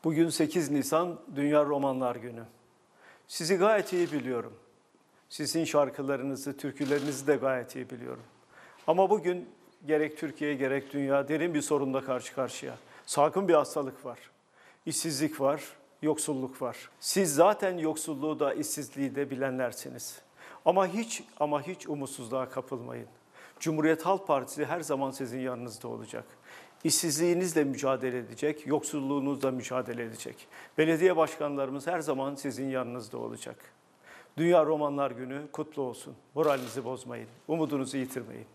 Bugün 8 Nisan Dünya Romanlar Günü. Sizi gayet iyi biliyorum. Sizin şarkılarınızı, türkülerinizi de gayet iyi biliyorum. Ama bugün gerek Türkiye gerek dünya derin bir sorunla karşı karşıya. Salgın bir hastalık var. İşsizlik var, yoksulluk var. Siz zaten yoksulluğu da işsizliği de bilenlersiniz. Ama hiç umutsuzluğa kapılmayın. Cumhuriyet Halk Partisi her zaman sizin yanınızda olacak. İşsizliğinizle mücadele edecek, yoksulluğunuzla mücadele edecek. Belediye başkanlarımız her zaman sizin yanınızda olacak. Dünya Romanlar Günü kutlu olsun. Moralinizi bozmayın, umudunuzu yitirmeyin.